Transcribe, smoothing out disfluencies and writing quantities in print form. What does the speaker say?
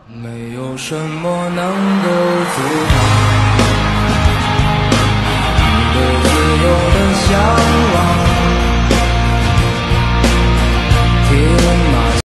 没有什么能够阻挡。